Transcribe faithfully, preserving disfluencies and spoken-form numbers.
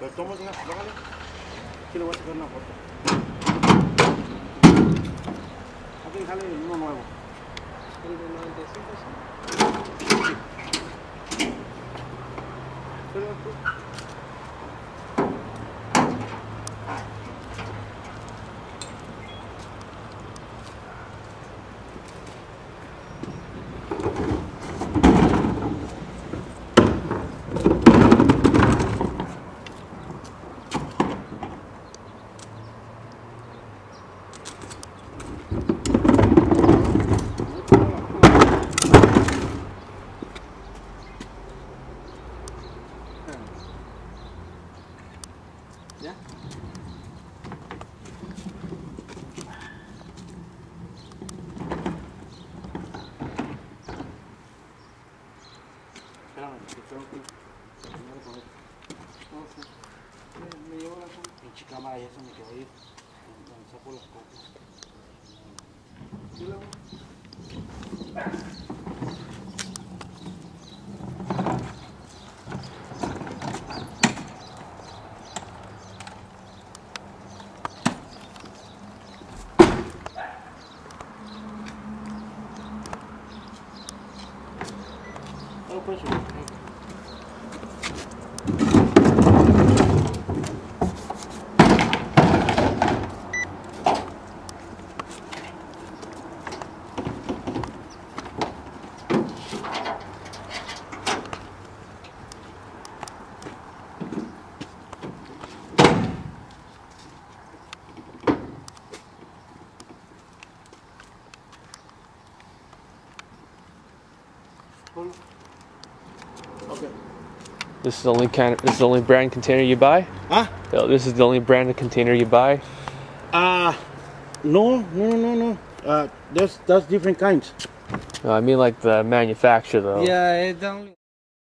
Pero toma una, bájale. Aquí le voy a sacar una foto. Aquí sale uno nuevo. El de noventa y cinco, sí. Pero tú. ¿Ya? Espérame, que tengo que terminar con esto. No sé. Me, me llevo la pinche cámara, ya se me quedó ahí. Donde saco las cosas. ¿Sí la hago? No, pues, sí. Okay. This is the only kind. This is the only brand container you buy. Huh? Oh, this is the only brand of container you buy. Uh, no, no, no, no. Uh, there's, that's different kinds. No, I mean like the manufacturer though. Yeah, it's only.